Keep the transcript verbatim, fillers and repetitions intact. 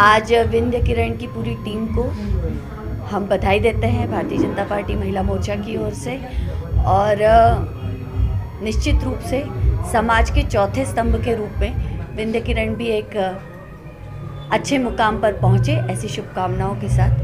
आज विंध्य किरण की पूरी टीम को हम बधाई देते हैं भारतीय जनता पार्टी महिला मोर्चा की ओर से, और निश्चित रूप से समाज के चौथे स्तंभ के रूप में विंध्य किरण भी एक अच्छे मुकाम पर पहुंचे, ऐसी शुभकामनाओं के साथ